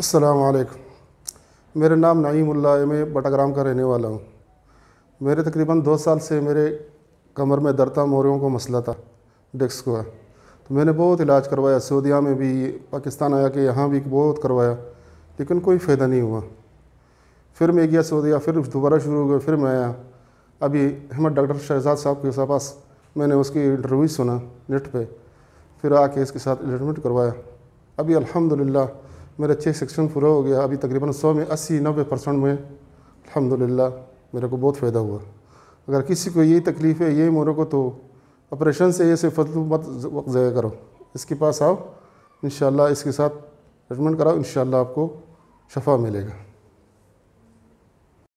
अस्सलाम वालेकुम। मेरा नाम नईम अल्लाह है, मैं बटाग्राम का रहने वाला हूँ। मेरे तकरीबन 2 साल से मेरे कमर में दर्द था, मोरियों को मसला था, डिस्क का। तो मैंने बहुत इलाज करवाया, सऊदीया में भी, पाकिस्तान आया कि यहाँ भी बहुत करवाया, लेकिन कोई फ़ायदा नहीं हुआ। फिर मैं गया सऊदीया, फिर दोबारा शुरू हो गया, फिर मैं आया। अभी हमारे डॉक्टर शहजाद साहब के पास मैंने उसकी इंटरव्यू सुना नेट पे, फिर आके इसके साथ ट्रीटमेंट करवाया। अभी अल्हम्दुलिल्लाह मेरा चेक सेक्शन पूरा हो गया। अभी तकरीबन 100 में 80-90% में अल्हम्दुलिल्लाह मेरे को बहुत फ़ायदा हुआ। अगर किसी को यही तकलीफ़ है, यही मोरों को, तो ऑपरेशन से ऐसे फजलू मत वक्त ज़ाया करो, इसके पास आओ, इंशाअल्लाह इसके साथ ट्रीटमेंट कराओ, इंशाअल्लाह आपको शफ़ा मिलेगा।